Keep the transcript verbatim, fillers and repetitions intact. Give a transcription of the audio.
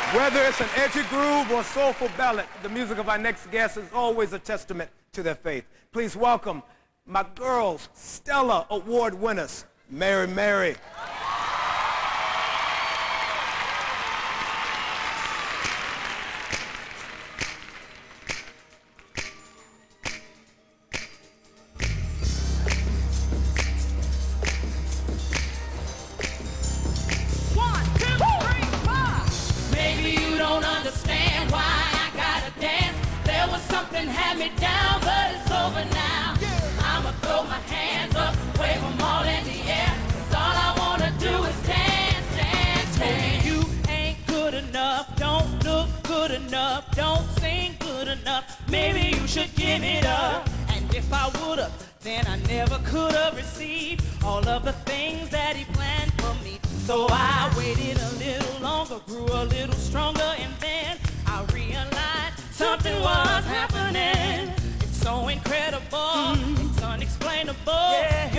Whether it's an edgy groove or soulful ballad, the music of our next guest is always a testament to their faith. Please welcome my girls, Stella Award winners, Mary Mary. Had me down, but it's over now. I'ma throw my hands up, wave them all in the air, 'cause all I wanna do is dance, dance, dance. You ain't good enough, don't look good enough, don't sing good enough. Maybe you should give it up. And if I would've, then I never could've received all of the things that he planned for me. So I waited a little longer, grew a little stronger, and then I realized something was happening. It's so incredible, mm-hmm. It's unexplainable. Yeah.